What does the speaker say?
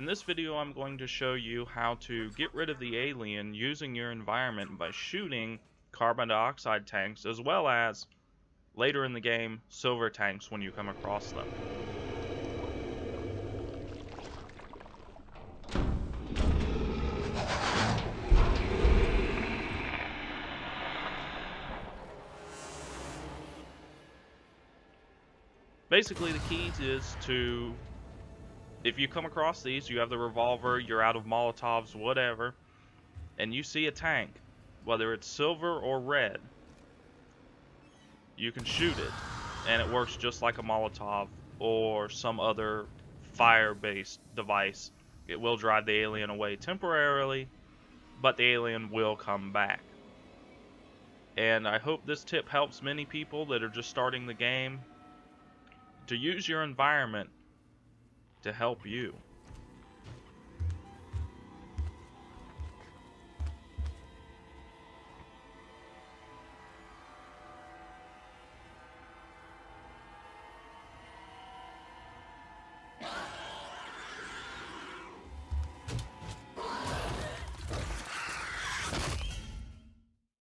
In this video, I'm going to show you how to get rid of the alien using your environment by shooting carbon dioxide tanks, as well as, later in the game, silver tanks when you come across them. Basically, the key is to, if you come across these, you have the revolver, you're out of Molotovs, whatever, and you see a tank, whether it's silver or red, you can shoot it, and it works just like a Molotov or some other fire-based device. It will drive the alien away temporarily, but the alien will come back. And I hope this tip helps many people that are just starting the game to use your environment to help you.